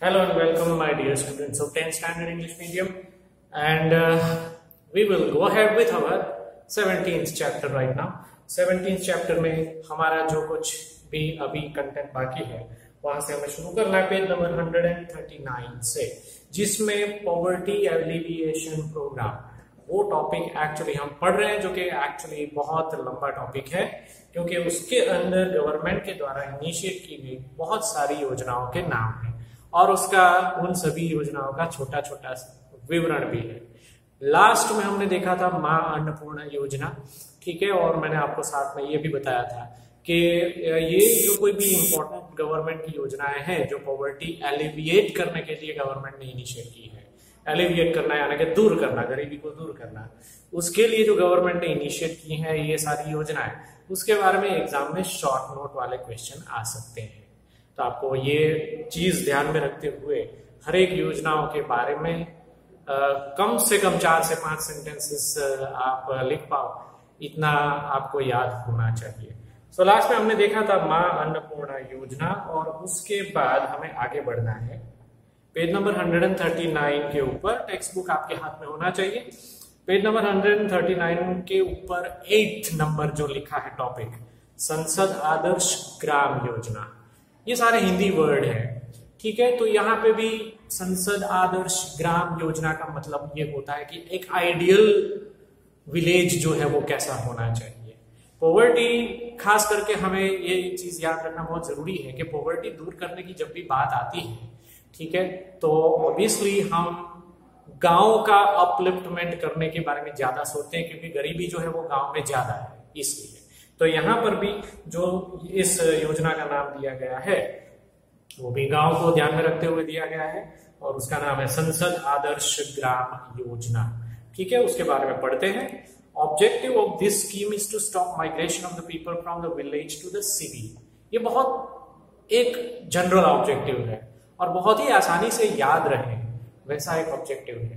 Hello and welcome, my dear students of 10th Standard English Medium, and we will go ahead with our 17th chapter right now. 17th chapter में हमारा जो कुछ भी अभी content बाकी है वहां से हमें शुरू करना है पेज नंबर 139 से, जिसमें पॉवर्टी एलिविएशन प्रोग्राम वो टॉपिक एक्चुअली हम पढ़ रहे हैं, जो कि एक्चुअली बहुत लंबा टॉपिक है क्योंकि उसके अंदर गवर्नमेंट के द्वारा इनिशिएट की गई बहुत सारी योजनाओं के नाम हैं और उसका उन सभी योजनाओं का छोटा छोटा विवरण भी है। लास्ट में हमने देखा था मां अन्नपूर्णा योजना, ठीक है, और मैंने आपको साथ में ये भी बताया था कि ये जो कोई भी इंपॉर्टेंट गवर्नमेंट की योजनाएं हैं जो पॉवर्टी एलिविएट करने के लिए गवर्नमेंट ने इनिशिएट की है, एलिविएट करना यानी कि दूर करना, गरीबी को दूर करना, उसके लिए जो गवर्नमेंट ने इनिशिएट की है ये सारी योजनाएं, उसके बारे में एग्जाम में शॉर्ट नोट वाले क्वेश्चन आ सकते हैं। तो आपको ये चीज ध्यान में रखते हुए हर एक योजनाओं के बारे में कम से कम 4 से 5 सेंटेंसेस आप लिख पाओ, इतना आपको याद होना चाहिए। सो लास्ट में हमने देखा था मां अन्नपूर्णा योजना और उसके बाद हमें आगे बढ़ना है। पेज नंबर 139 के ऊपर टेक्स्ट बुक आपके हाथ में होना चाहिए। पेज नंबर 139 के ऊपर 8 नंबर जो लिखा है टॉपिक, संसद आदर्श ग्राम योजना, ये सारे हिंदी वर्ड है, ठीक है। तो यहाँ पे भी संसद आदर्श ग्राम योजना का मतलब ये होता है कि एक आइडियल विलेज जो है वो कैसा होना चाहिए। पॉवर्टी, खास करके हमें ये चीज याद रखना बहुत जरूरी है कि पॉवर्टी दूर करने की जब भी बात आती है, ठीक है, तो ऑब्वियसली हम गांव का अपलिफ्टमेंट करने के बारे में ज्यादा सोचते हैं क्योंकि गरीबी जो है वो गांव में ज्यादा है, इसलिए। तो यहां पर भी जो इस योजना का नाम दिया गया है वो भी गांव को ध्यान में रखते हुए दिया गया है और उसका नाम है संसद आदर्श ग्राम योजना, ठीक है। उसके बारे में पढ़ते हैं। Objective of this scheme is to stop migration of the people from the village to the city. ये बहुत एक जनरल ऑब्जेक्टिव है और बहुत ही आसानी से याद रहे वैसा एक ऑब्जेक्टिव है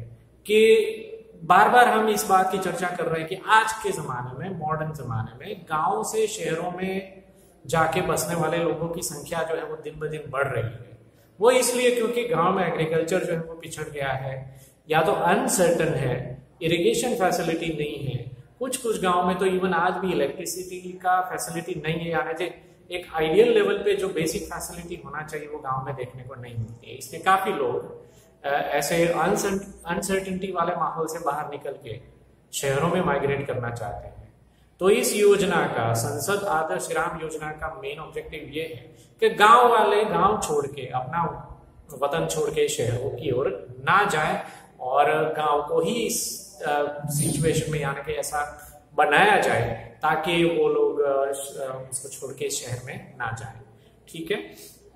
कि बार बार हम इस बात की चर्चा कर रहे हैं कि आज के जमाने में, मॉडर्न जमाने में गांव से शहरों में जाके बसने वाले लोगों की संख्या जो है वो दिन ब दिन बढ़ रही है। वो इसलिए क्योंकि गांव में एग्रीकल्चर जो है वो पिछड़ गया है, या तो अनसर्टन है, इरिगेशन फैसिलिटी नहीं है, कुछ कुछ गांव में तो इवन आज भी इलेक्ट्रिसिटी का फैसिलिटी नहीं है, यानी कि एक आइडियल लेवल पे जो बेसिक फैसिलिटी होना चाहिए वो गांव में देखने को नहीं मिलती है। इसलिए काफी लोग ऐसे अनसर्टिनिटी वाले माहौल से बाहर निकल के शहरों में माइग्रेट करना चाहते हैं। तो इस योजना का, संसद आदर्श ग्राम योजना का मेन ऑब्जेक्टिव ये है कि गांव वाले गांव छोड़ के, अपना वतन छोड़ के शहरों की ओर ना जाए और गांव को ही इस सिचुएशन में यानी कि ऐसा बनाया जाए ताकि वो लोग उसको छोड़ के शहर में ना जाए, ठीक है।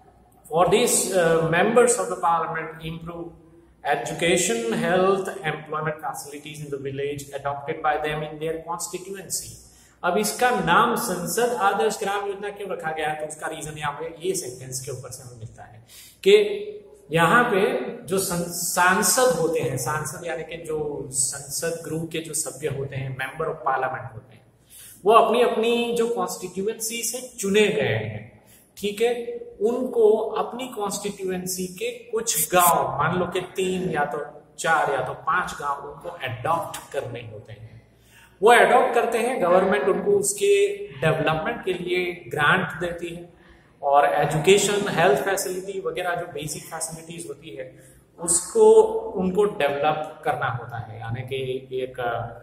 For this, members of the parliament improve education, health, employment facilities in the village adopted by them in their constituency. अब इसका नाम संसद आदर्श ग्राम योजना क्यों रखा गया है, तो उसका रीजन यहाँ पे ये सेंटेंस के ऊपर से हमें मिलता है कि यहाँ पे जो सांसद होते हैं, सांसद यानी कि जो संसद गृह के जो सभ्य होते हैं, मेंबर ऑफ पार्लियामेंट होते हैं, वो अपनी अपनी जो कॉन्स्टिट्यूएंसी से चुने गए हैं, ठीक है, उनको अपनी कॉन्स्टिट्यूएंसी के कुछ गांव, मान लो कि 3 या तो 4 या तो 5 गांव उनको अडॉप्ट करने होते हैं। वो अडॉप्ट करते हैं, गवर्नमेंट उनको उसके डेवलपमेंट के लिए ग्रांट देती है और एजुकेशन, हेल्थ फैसिलिटी वगैरह जो बेसिक फैसिलिटीज होती है उसको उनको डेवलप करना होता है, यानी कि एक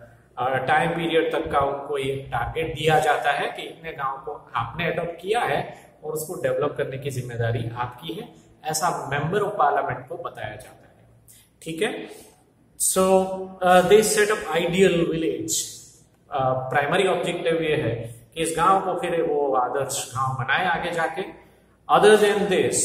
टाइम पीरियड तक का उनको एक टारगेट दिया जाता है कि इतने गांव को आपने अडॉप्ट किया है और उसको डेवलप करने की जिम्मेदारी आपकी है, ऐसा मेंबर ऑफ पार्लियामेंट को बताया जाता है, ठीक है। So they set up ideal village. Primary objective ये है कि इस गांव को फिर वो आदर्श गांव बनाए आगे जाके। Other than this,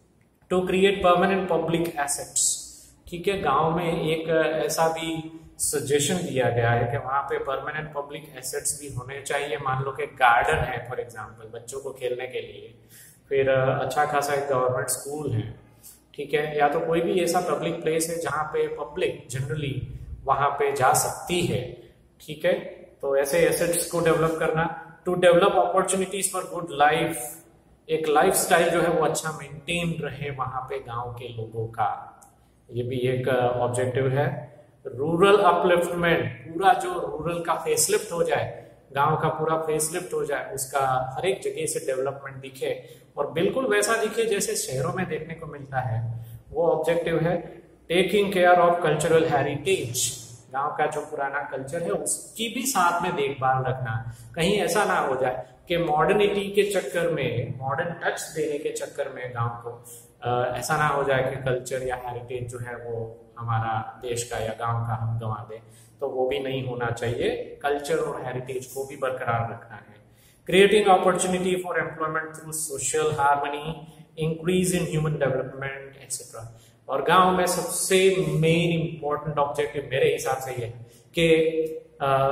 to create permanent public assets, ठीक है। गांव में एक ऐसा भी सजेशन दिया गया है कि वहां पे परमानेंट पब्लिक एसेट्स भी होने चाहिए। मान लो कि गार्डन है फॉर एग्जांपल बच्चों को खेलने के लिए, फिर अच्छा खासा एक गवर्नमेंट स्कूल है, ठीक है, या तो कोई भी ऐसा पब्लिक प्लेस है जहां पे पब्लिक जनरली वहां पे जा सकती है, ठीक है। तो ऐसे एसेट्स को डेवलप करना। To develop opportunities for good life एक लाइफस्टाइल जो है वो अच्छा मेंटेन रहे वहां पे गांव के लोगों का, ये भी एक ऑब्जेक्टिव है। रूरल अपलिफ्टमेंट, पूरा जो रूरल का फेसलिफ्ट हो जाए, गांव का पूरा फेसलिफ्ट हो जाए, उसका हर एक जगह से डेवलपमेंट दिखे और बिल्कुल वैसा दिखे जैसे शहरों में देखने को मिलता है, वो ऑब्जेक्टिव है। Taking care of cultural heritage, गांव का जो पुराना कल्चर है उसकी भी साथ में देखभाल रखना। कहीं ऐसा ना हो जाए कि मॉडर्निटी के चक्कर में, मॉडर्न टच देने के चक्कर में गांव को ऐसा ना हो जाए कि कल्चर या हेरिटेज जो है वो हमारा देश का या गांव का हम गंवा दें, तो वो भी नहीं होना चाहिए। कल्चर और हेरिटेज को भी बरकरार रखना है। Creating opportunity for employment through social harmony, increase in human development etcetera. और गांव में सबसे मेन इंपॉर्टेंट ऑब्जेक्टिव मेरे हिसाब से ये है कि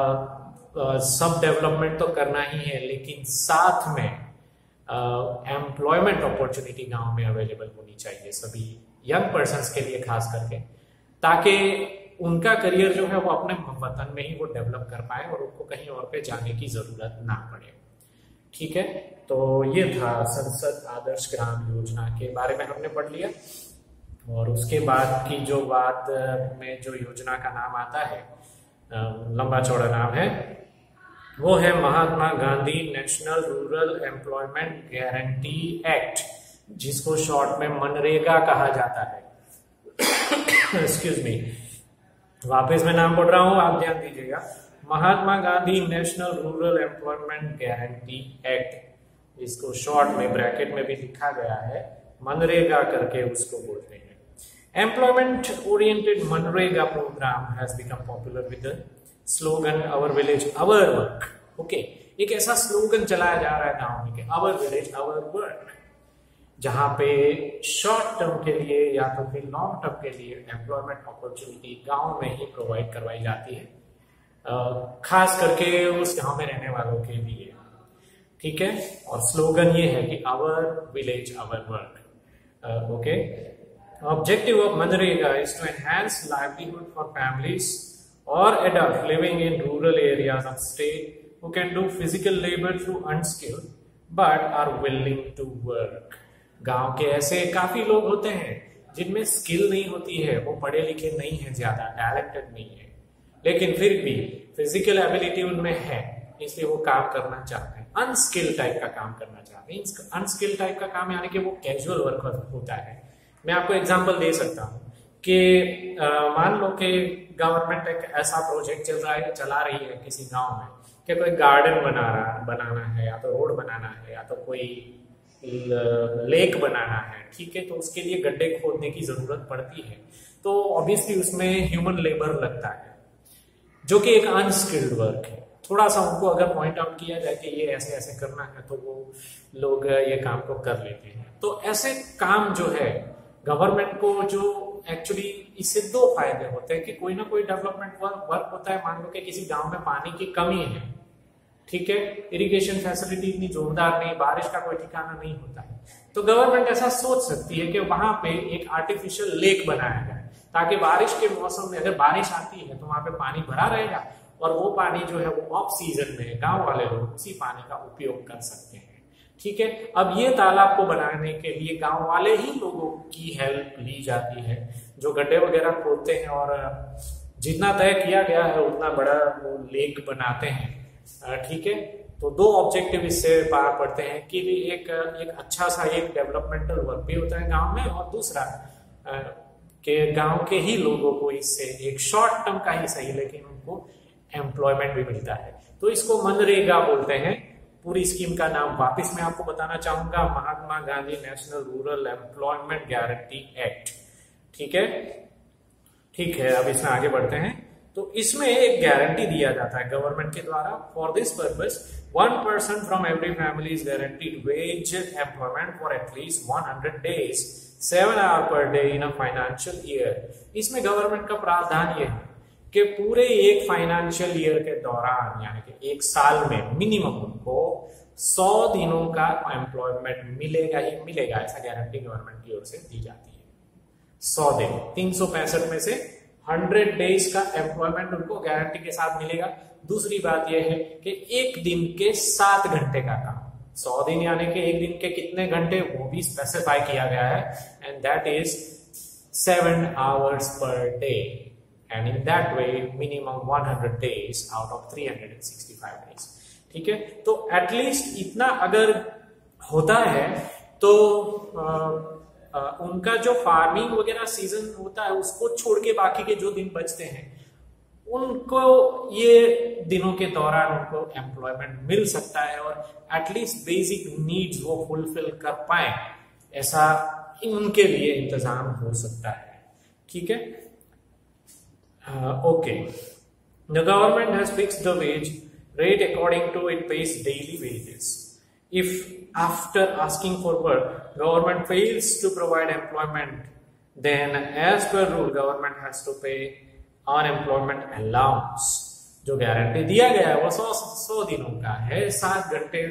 सब डेवलपमेंट तो करना ही है, लेकिन साथ में एम्प्लॉयमेंट अपॉर्चुनिटी गांव में अवेलेबल होनी चाहिए सभी यंग पर्सन्स के लिए खास करके, ताकि उनका करियर जो है वो अपने वतन में ही वो डेवलप कर पाए और उनको कहीं और पे जाने की जरूरत ना पड़े। ठीक है, तो ये था संसद आदर्श ग्राम योजना के बारे में हमने पढ़ लिया। और उसके बाद की जो बात में जो योजना का नाम आता है, लंबा चौड़ा नाम है, वो है Mahatma Gandhi national rural employment guarantee act, जिसको शॉर्ट में मनरेगा कहा जाता है। एक्सक्यूज मी, वापस मैं नाम पढ़ रहा हूं, आप ध्यान दीजिएगा। Mahatma Gandhi national rural employment guarantee act, इसको शॉर्ट में ब्रैकेट में भी लिखा गया है, मनरेगा करके उसको बोलते हैं। Employment oriented MNREGA program has become popular with the slogan our village our work. Okay, एक ऐसा स्लोगन चलाया जा रहा है गांव में कि अवर विलेज अवर वर्क, जहां पे शॉर्ट टर्म के लिए या तो फिर लॉन्ग टर्म के लिए एम्प्लॉयमेंट अपॉर्चुनिटी गांव में ही प्रोवाइड करवाई जाती है, खास करके उस गांव में रहने वालों के लिए। ठीक है, और स्लोगन ये है कि our village our work. Okay, objective of MNREGA is to enhance livelihood for families or adults living in rural areas of state who can do physical labor through unskilled but are willing to work। गांव के ऐसे काफी लोग होते हैं जिनमें skill नहीं होती है, वो पढ़े लिखे नहीं है, ज्यादा टैलेंटेड नहीं है, लेकिन फिर भी फिजिकल एबिलिटी उनमें है, इसलिए वो काम करना चाहते हैं, अनस्किल टाइप का काम करना चाहते हैं। अनस्किल टाइप का काम यानी कि वो कैजुअल वर्क होता है। मैं आपको एग्जांपल दे सकता हूँ कि मान लो कि गवर्नमेंट एक ऐसा प्रोजेक्ट चला रही है किसी गांव में कि कोई गार्डन बनाना है, या तो रोड बनाना है, या तो कोई लेक बनाना है। ठीक है, तो उसके लिए गड्ढे खोदने की जरूरत पड़ती है, तो ऑब्वियसली उसमें ह्यूमन लेबर लगता है, जो कि एक अनस्किल्ड वर्क है। थोड़ा सा उनको अगर पॉइंट आउट किया जाए कि ये ऐसे ऐसे करना है, तो वो लोग ये काम को कर लेते हैं। तो ऐसे काम जो है गवर्नमेंट को, जो एक्चुअली इससे दो फायदे होते हैं कि कोई ना कोई डेवलपमेंट वर्क होता है। मान लो कि किसी गांव में पानी की कमी है, ठीक है, इरिगेशन फैसिलिटी इतनी जोरदार नहीं, बारिश का कोई ठिकाना नहीं होता है, तो गवर्नमेंट ऐसा सोच सकती है कि वहां पे एक आर्टिफिशियल लेक बनाया जाए, ताकि बारिश के मौसम में अगर बारिश आती है तो वहां पे पानी भरा रहेगा और वो पानी जो है वो ऑफ सीजन में गांव वाले लोग उसी पानी का उपयोग कर सकते हैं। ठीक है, अब ये तालाब को बनाने के लिए गांव वाले ही लोगों की हेल्प ली जाती है, जो गड्ढे वगैरह खोदते हैं और जितना तय किया गया है उतना बड़ा वो लेक बनाते हैं। ठीक है, तो दो ऑब्जेक्टिव इससे पार पड़ते हैं कि एक अच्छा सा एक डेवलपमेंटल वर्क भी होता है गांव में, और दूसरा कि गांव के ही लोगों को इससे एक शॉर्ट टर्म का ही सही लेकिन उनको एम्प्लॉयमेंट भी मिलता है। तो इसको मनरेगा बोलते हैं। पूरी स्कीम का नाम वापस मैं आपको बताना चाहूंगा, Mahatma Gandhi national rural employment guarantee act. ठीक है, ठीक है, अब इसमें आगे बढ़ते हैं। तो इसमें एक गारंटी दिया जाता है गवर्नमेंट के द्वारा, for this purpose 1 person from every family is guaranteed wage employment for at least 100 days 7 hours per day in a financial year। इसमें गवर्नमेंट का प्रावधान ये है कि पूरे एक फाइनेंशियल ईयर के दौरान, यानी कि एक साल में मिनिमम उनको 100 दिनों का एम्प्लॉयमेंट मिलेगा ही मिलेगा, ऐसा गारंटी गवर्नमेंट की ओर से दी जाती है। 100 दिन, 365 में से 100 डेज का एम्प्लॉयमेंट उनको गारंटी के साथ मिलेगा। दूसरी बात यह है कि एक दिन के 7 घंटे का काम, 100 दिन यानी कि एक दिन के कितने घंटे वो भी स्पेसिफाई किया गया है, and that is 7 hours per day, and in that way minimum 100 days out of 365 days. ठीक है, तो एटलीस्ट इतना अगर होता है तो उनका जो फार्मिंग वगैरह सीजन होता है उसको छोड़ के बाकी के जो दिन बचते हैं उनको ये दिनों के दौरान उनको एम्प्लॉयमेंट मिल सकता है और एटलीस्ट बेसिक नीड्स वो फुलफिल कर पाए, ऐसा उनके लिए इंतजाम हो सकता है। ठीक है, okay. The government has fixed the wage rate according to it pays daily wages. If after asking for work, government fails to provide employment, then as per rule, government has to pay unemployment allowance. जो guarantee दिया गया है वो 100 दिनों का है, 7 घंटे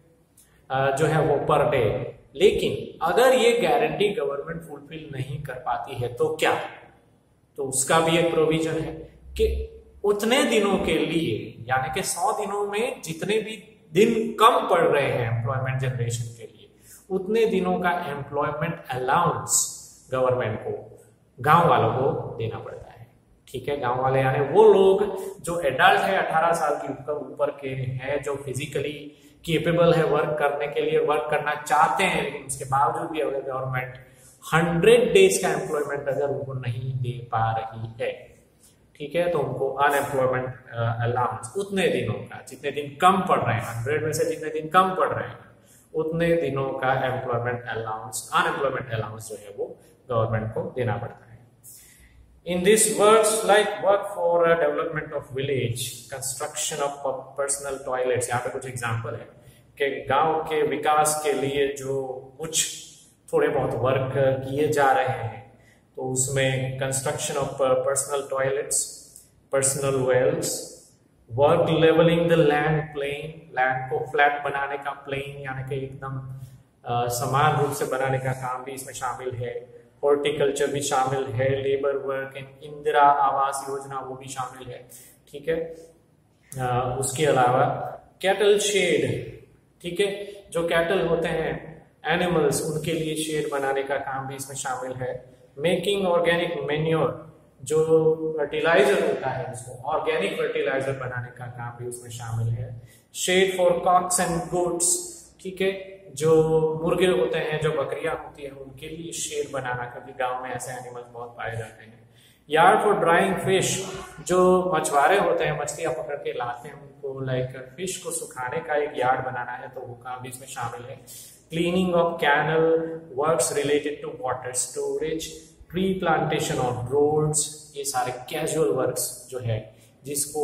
जो है वो पर डे। लेकिन अगर ये गारंटी गवर्नमेंट फुलफिल नहीं कर पाती है तो क्या, तो उसका भी एक प्रोविजन है कि उतने दिनों के लिए यानी कि 100 दिनों में जितने भी दिन कम पड़ रहे हैं एम्प्लॉयमेंट जनरेशन के लिए, उतने दिनों का एम्प्लॉयमेंट अलाउंस गवर्नमेंट को, गांव वालों को देना पड़ता है। ठीक है, गांव वाले यानी वो लोग जो एडल्ट है, 18 साल की ऊपर के हैं, जो फिजिकली केपेबल है वर्क करने के लिए, वर्क करना चाहते हैं, लेकिन उसके बावजूद भी अगर गवर्नमेंट 100 डेज का एम्प्लॉयमेंट अगर उनको नहीं दे पा रही है, ठीक है, तो उनको अनएम्प्लॉयमेंट अलाउंस उतने दिनों का, जितने दिन कम पड़ रहे हैं, 100 में से जितने दिन कम पड़ रहे हैं उतने दिनों का एम्प्लॉयमेंट अलाउंस, अनएम्प्लॉयमेंट अलाउंस जो है वो गवर्नमेंट को देना पड़ता है। In this works like work for development of village, construction of personal toilets, यहाँ पे कुछ एग्जाम्पल है कि गांव के विकास के लिए जो कुछ थोड़े बहुत वर्क किए जा रहे हैं, तो उसमें construction of personal toilets, personal wells, work levelling the land plain, land को फ्लैट बनाने का, प्लेन यानी कि एकदम समान रूप से बनाने का काम भी इसमें शामिल है, हॉर्टिकल्चर भी शामिल है, लेबर वर्क, इंदिरा आवास योजना वो भी शामिल है। ठीक है, उसके अलावा कैटल शेड, ठीक है, जो कैटल होते हैं एनिमल्स, उनके लिए शेड बनाने का काम भी इसमें शामिल है। मेकिंग ऑर्गेनिक मेन्योर, जो फर्टिलाइजर होता है उसको ऑर्गेनिक फर्टिलाइजर बनाने का काम भी उसमें शामिल है। Shed for cocks and goats, ठीक है, जो मुर्गे होते हैं, जो बकरियां होती हैं, उनके लिए शेड बनाना, क्योंकि गांव में ऐसे एनिमल्स बहुत पाए जाते हैं। यार्ड फॉर ड्राइंग फिश, जो मछुआरे होते हैं, मछलियां पकड़ के लाते हैं, उनको लाइक फिश को सुखाने का एक यार्ड बनाना है, तो वो काम भी इसमें शामिल है। Cleaning of canal, works related to water storage, tree plantation on roads, ये सारे कैजुअल वर्क्स जो है, जिसको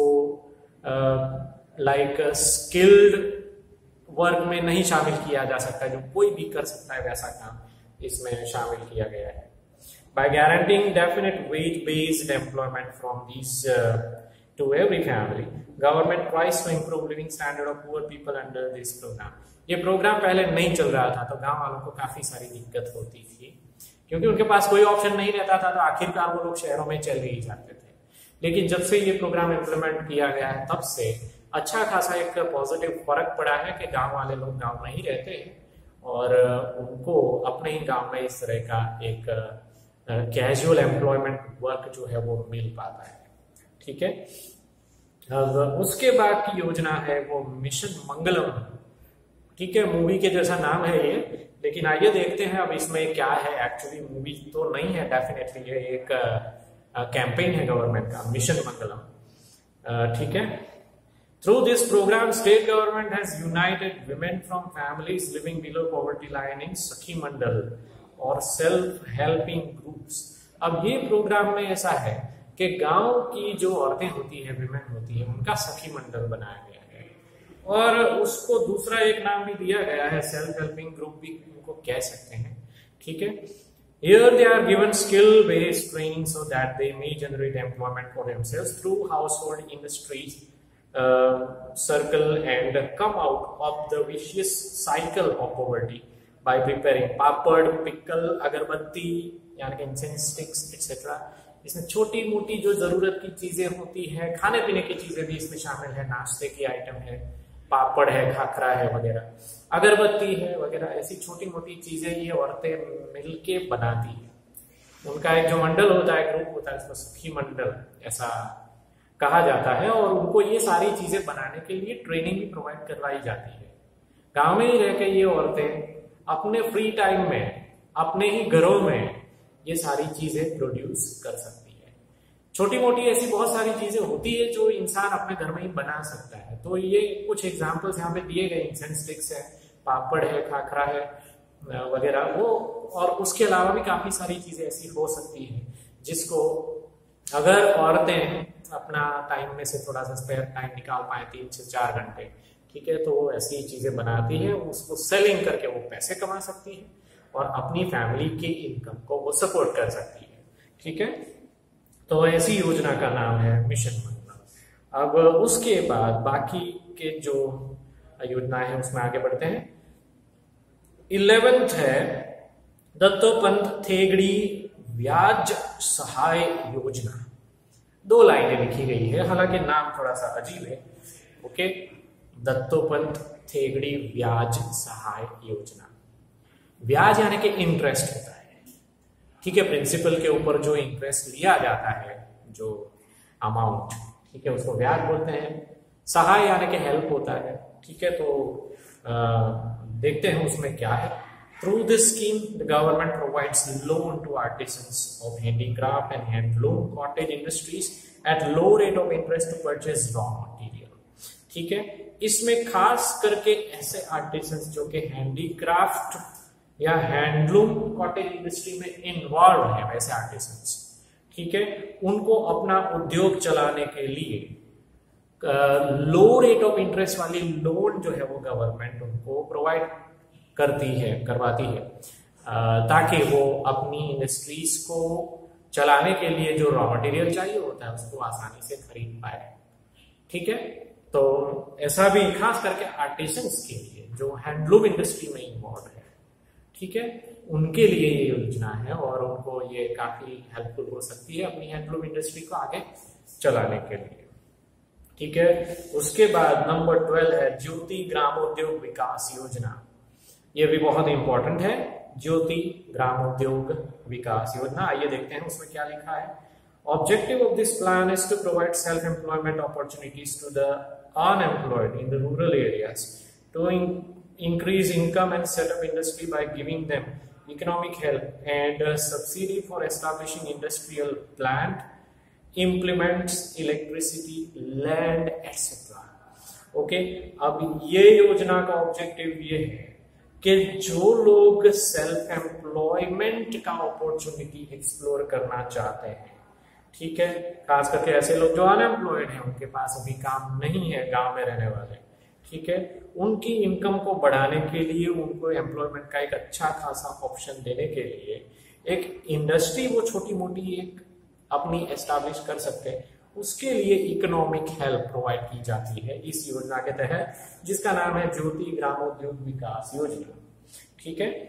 लाइक स्किल्ड वर्क में नहीं शामिल किया जा सकता, जो कोई भी कर सकता है, वैसा काम इसमें शामिल किया गया है। By guaranteeing definite wage-based employment from these to every family, government tries to improve living standard of poor people under this program. ये प्रोग्राम पहले नहीं चल रहा था तो गांव वालों को काफी सारी दिक्कत होती थी, क्योंकि उनके पास कोई ऑप्शन नहीं रहता था, तो आखिरकार वो लोग शहरों में चले ही जाते थे। लेकिन जब से ये प्रोग्राम इम्प्लीमेंट किया गया है, तब से अच्छा खासा एक पॉजिटिव फर्क पड़ा है कि गांव वाले लोग गांव में ही रहते हैं और उनको अपने ही गांव में इस तरह का एक कैजुअल एम्प्लॉयमेंट वर्क जो है वो मिल पाता है। ठीक है, उसके बाद की योजना है वो मिशन मंगलम। ठीक है, मूवी के जैसा नाम है ये, लेकिन आइए देखते हैं अब इसमें क्या है। एक्चुअली मूवी तो नहीं है, डेफिनेटली ये एक कैंपेन है गवर्नमेंट का, मिशन मंगलम। ठीक है, through this program state government has united women from families living below poverty line in Sakhi Mandal और सेल्फ हेल्पिंग ग्रुप्स। अब ये प्रोग्राम में ऐसा है कि गांव की जो औरतें होती है, विमेन होती है, उनका सखी मंडल बनाया गया है और उसको दूसरा एक नाम भी दिया गया है, सेल्फ हेल्पिंग ग्रुप भी उनको कह सकते हैं। ठीक है, here they are given skill based training so that they may generate employment for themselves through household industries circle and come out of the vicious cycle of poverty by preparing papad, pickle, agarbatti यानी कि incense sticks etcetera. इसमें छोटी मोटी जो जरूरत की चीजें होती है, खाने पीने की चीजें भी इसमें शामिल है, नाश्ते की आइटम है, पापड़ है, खाखरा है वगैरह, अगरबत्ती है वगैरह, ऐसी छोटी मोटी चीजें ये औरतें मिलके बनाती है। उनका एक जो मंडल होता है, ग्रुप होता है, उसको सखी मंडल ऐसा कहा जाता है। और उनको ये सारी चीजें बनाने के लिए ट्रेनिंग भी प्रोवाइड करवाई जाती है। गांव में ही रह के ये औरतें अपने फ्री टाइम में अपने ही घरों में ये सारी चीजें प्रोड्यूस कर सकती है। छोटी मोटी ऐसी बहुत सारी चीजें होती है जो इंसान अपने घर में ही बना सकता है। तो ये कुछ एग्जांपल्स यहाँ पे दिए गए, इंसेंस स्टिक्स है, पापड़ है, खाखरा है वगैरह वो। और उसके अलावा भी काफी सारी चीजें ऐसी हो सकती है जिसको अगर औरतें अपना टाइम में से थोड़ा सा स्पेयर टाइम निकाल पाए, 3 से 4 घंटे, ठीक है, तो वो ऐसी चीजें बनाती है, उसको सेलिंग करके वो पैसे कमा सकती है और अपनी फैमिली की इनकम को वो सपोर्ट कर सकती है। ठीक है, तो ऐसी योजना का नाम है मिशन मंगलम। अब उसके बाद बाकी के जो योजना है उसमें आगे बढ़ते हैं। 11th है दत्तोपंत थेगड़ी ब्याज सहाय योजना। 2 लाइनें लिखी गई है, हालांकि नाम थोड़ा सा अजीब है। ओके, दत्तोपंत थेगड़ी ब्याज सहाय योजना। ब्याज यानी कि इंटरेस्ट होता है, ठीक है, प्रिंसिपल के ऊपर जो इंटरेस्ट लिया जाता है, जो अमाउंट, ठीक है, उसको ब्याज बोलते हैं। सहाय यानी कि हेल्प होता है, ठीक है। तो देखते हैं उसमें क्या है। Through this scheme, the government provides loan to artisans of handicraft and handloom cottage industries at low rate of interest to purchase raw material. ठीक है, इसमें खास करके ऐसे आर्टिसंस जो कि हैंडीक्राफ्ट या हैंडलूम कॉटेज इंडस्ट्री में इन्वॉल्व है, वैसे आर्टिसंस, ठीक है, उनको अपना उद्योग चलाने के लिए लो रेट ऑफ इंटरेस्ट वाली लोन जो है वो गवर्नमेंट उनको प्रोवाइड करवाती है, ताकि वो अपनी इंडस्ट्रीज को चलाने के लिए जो रॉ मटेरियल चाहिए होता है उसको आसानी से खरीद पाए। ठीक है, तो ऐसा भी खास करके आर्टिसंस के लिए जो हैंडलूम इंडस्ट्री में इन्वॉल्व है, ठीक है, उनके लिए ये योजना है और उनको ये काफी हेल्पफुल हो सकती है अपनी हैंडलूम इंडस्ट्री को आगे चलाने के लिए। ठीक है, उसके बाद नंबर 12 है ज्योति ग्रामोद्योग विकास योजना। ये भी बहुत इंपॉर्टेंट है, ज्योति ग्रामोद्योग विकास योजना। आइए देखते हैं उसमें क्या लिखा है। Objective of this plan is to provide self employment opportunities to the unemployed in the rural areas, to increase income and set up industry by giving them economic help and subsidy for establishing industrial plant, implements, electricity, land, etc. Okay, अब ये योजना का objective ये है कि जो लोग self employment का अपॉर्चुनिटी एक्सप्लोर करना चाहते हैं, ठीक है, खास करके ऐसे लोग जो अनएम्प्लॉयड हैं, उनके पास अभी काम नहीं है, गांव में रहने वाले, ठीक है, उनकी इनकम को बढ़ाने के लिए, उनको एम्प्लॉयमेंट का एक अच्छा खासा ऑप्शन देने के लिए एक इंडस्ट्री वो छोटी मोटी एक अपनी एस्टैब्लिश कर सकते हैं, उसके लिए इकोनॉमिक हेल्प प्रोवाइड की जाती है इस योजना के तहत, जिसका नाम है ज्योति ग्रामोद्योग विकास योजना। ठीक है,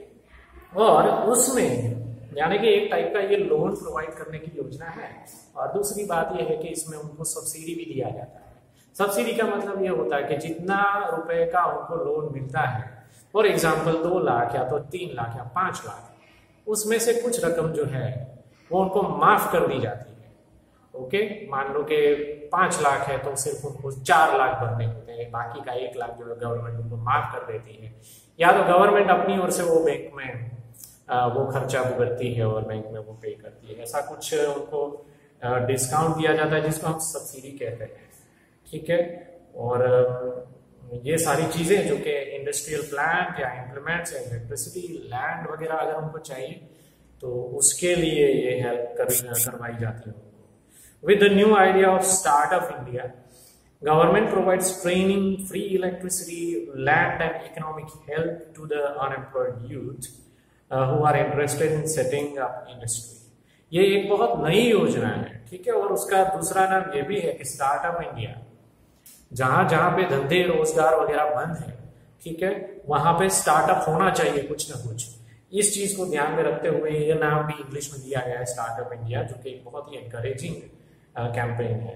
और उसमें यानी कि एक टाइप का ये लोन प्रोवाइड करने की योजना है, और दूसरी बात यह है कि इसमें उनको सब्सिडी भी दिया जाता है। सब्सिडी का मतलब ये होता है कि जितना रुपए का उनको लोन मिलता है, फॉर एग्जाम्पल 2 लाख या तो 3 लाख या 5 लाख, उसमें से कुछ रकम जो है वो उनको माफ कर दी जाती है। ओके, मान लो कि 5 लाख है तो सिर्फ उनको 4 लाख भरने होते हैं, बाकी का 1 लाख जो है गवर्नमेंट उनको माफ कर देती है, या तो गवर्नमेंट अपनी ओर से वो बैंक में वो खर्चा भुगतती है और बैंक में वो पे करती है। ऐसा कुछ उनको डिस्काउंट दिया जाता है जिसको हम सब्सिडी कहते हैं। ठीक है, और ये सारी चीजें जो कि इंडस्ट्रियल प्लांट या इम्प्लीमेंट्स या इलेक्ट्रिसिटी, लैंड वगैरह अगर उनको चाहिए तो उसके लिए ये हेल्प करवाई जाती है उनको। With the new idea of startup India, government provides training, free electricity, land and economic help to the unemployed youth who are interested in setting up industry. ये एक बहुत नई योजना है, ठीक है, और उसका दूसरा नाम ये भी है कि स्टार्टअप इंडिया। जहां जहां पे धंधे रोजगार वगैरह बंद है, ठीक है, वहां पे स्टार्टअप होना चाहिए कुछ ना कुछ। इस चीज को ध्यान में रखते हुए ये नाम भी इंग्लिश में दिया गया है स्टार्टअप इंडिया, जो कि एक बहुत ही एनकरेजिंग कैंपेन है।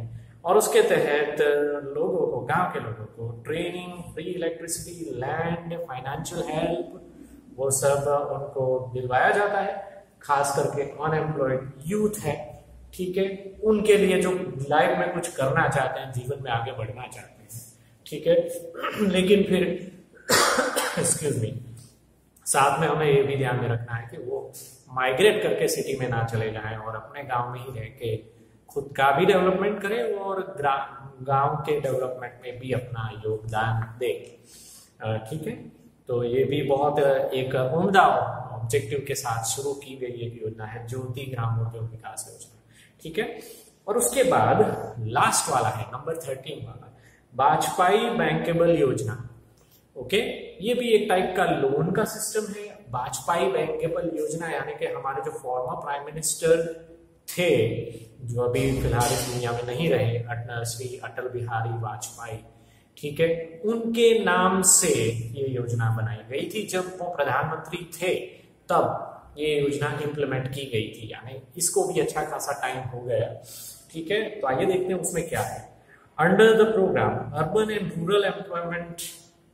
और उसके तहत लोगों को, गांव के लोगों को training, free electricity, land, financial help, वो सब उनको दिलवाया जाता है। खास करके अनएम्प्लॉयड यूथ है, ठीक है, उनके लिए जो लाइफ में कुछ करना चाहते हैं, जीवन में आगे बढ़ना चाहते हैं, ठीक है, लेकिन फिर एक्सक्यूज मी, साथ में हमें ये भी ध्यान में रखना है कि वो माइग्रेट करके सिटी में ना चले जाएं और अपने गांव में ही रह के खुद का भी डेवलपमेंट करें और गांव के डेवलपमेंट में भी अपना योगदान दे, ठीक है। तो ये भी बहुत एक उम्दा ऑब्जेक्टिव के साथ शुरू की गई एक योजना है, ज्योति ग्रामोद्योग विकास योजना, ठीक है। और उसके बाद लास्ट वाला है नंबर 13 वाला, वाजपेयी बैंकेबल योजना। ओके, ये भी एक टाइप का लोन का सिस्टम है। वाजपेयी बैंकेबल योजना यानी कि हमारे जो फॉर्मर प्राइम मिनिस्टर थे, जो अभी फिलहाल इस दुनिया में नहीं रहे, श्री अटल बिहारी वाजपेयी, ठीक है, उनके नाम से ये योजना बनाई गई थी। जब वो प्रधानमंत्री थे तब ये योजना इंप्लीमेंट की गई थी, यानी इसको भी अच्छा खासा टाइम हो गया, ठीक है। तो आइए देखते हैं उसमें क्या है। Under the program urban and rural employment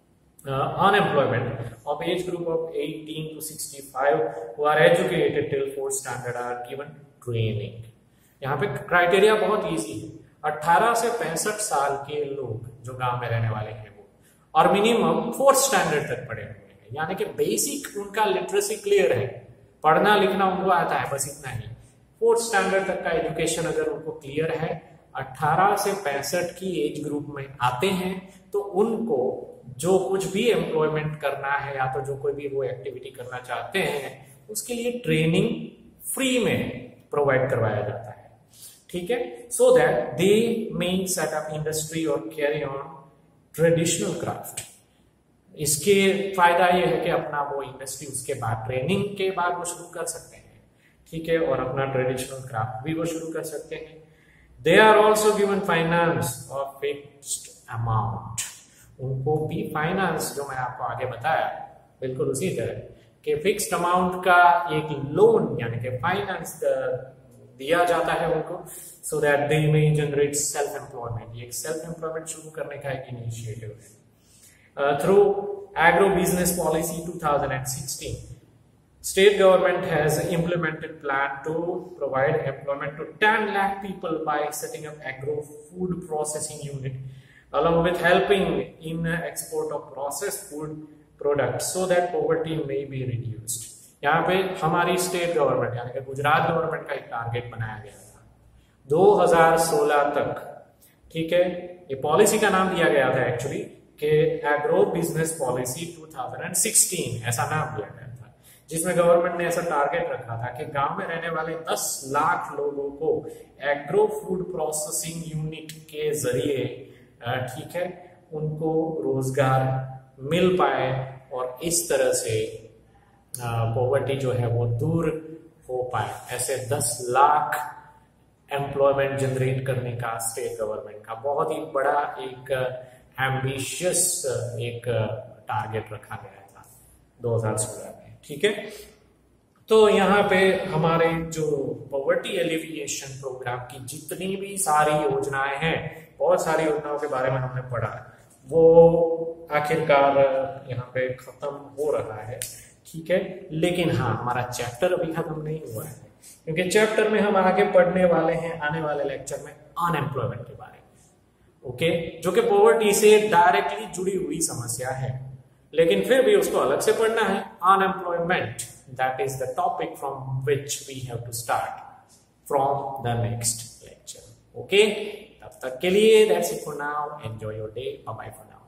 unemployment of age group of 18 to 65 who are educated till 4th standard are given training। यहाँ पे क्राइटेरिया बहुत इजी है, 18 से 65 साल के लोग जो गांव में रहने वाले हैं वो, और मिनिमम 4th स्टैंडर्ड तक पढ़े हुए हैं, यानी कि बेसिक उनका लिटरेसी क्लियर है, पढ़ना लिखना उनको आता है, बस इतना ही। 4th स्टैंडर्ड तक का एजुकेशन अगर उनको क्लियर है, 18 से 65 की एज ग्रुप में आते हैं, तो उनको जो कुछ भी एम्प्लॉयमेंट करना है या तो जो कोई भी वो एक्टिविटी करना चाहते हैं, उसके लिए ट्रेनिंग फ्री में प्रोवाइड करवाया जाता है, ठीक है, so that they may set up industry और कैरी ऑन ट्रेडिशनल क्राफ्ट। इसके फायदा ये है कि अपना वो इंडस्ट्री उसके बाद, ट्रेनिंग के बाद वो शुरू कर सकते हैं, ठीक है, और अपना ट्रेडिशनल क्राफ्ट भी वो शुरू कर सकते हैं। They are also given finance of fixed amount, उनको भी फाइनेंस, जो मैंने आपको आगे बताया बिल्कुल उसी तरह कि फिक्स्ड अमाउंट का एक लोन यानी कि फाइनेंस दिया जाता है उनको, so that they may generate self employment. ये सेल्फ एम्प्लॉयमेंट शुरू करने का एक इनिशिएटिव है। Through agro business policy 2016 state government has implemented plan to provide employment to 10 lakh people by setting up agro food processing unit along with helping in export of processed food products so that poverty may be reduced। यहाँ पे हमारी state government यानी कि Gujarat government का एक target बनाया गया था 2016 तक, ठीक है। ये पॉलिसी का नाम दिया गया था एक्चुअली कि एग्रो बिजनेस पॉलिसी 2016 ऐसा नाम दिया गया था, जिसमें गवर्नमेंट ने ऐसा टारगेट रखा था कि गांव में रहने वाले 10 लाख लोगों को एग्रो फूड प्रोसेसिंग यूनिट के जरिए, ठीक है, उनको रोजगार मिल पाए और इस तरह से पॉवर्टी जो है वो दूर हो पाए। ऐसे 10 लाख एम्प्लॉयमेंट जनरेट करने का स्टेट गवर्नमेंट का बहुत ही बड़ा एक एम्बिशियस एक टारगेट रखा गया था 2016 में, ठीक है। तो यहाँ पे हमारे जो पॉवर्टी एलिविएशन प्रोग्राम की जितनी भी सारी योजनाएं हैं, बहुत सारी योजनाओं के बारे में हमने पढ़ा, वो आखिरकार यहाँ पे खत्म हो रहा है, ठीक है। लेकिन हाँ, हमारा चैप्टर अभी खत्म नहीं हुआ है, क्योंकि चैप्टर में हम आगे पढ़ने वाले हैं आने वाले लेक्चर में अनएम्प्लॉयमेंट के बारे में, ओके, जो कि पॉवर्टी से डायरेक्टली जुड़ी हुई समस्या है, लेकिन फिर भी उसको अलग से पढ़ना है। Unemployment, that is the topic from which we have to start from the next lecture, okay. तब तक के लिए that's it for now, enjoy your day, bye bye for now.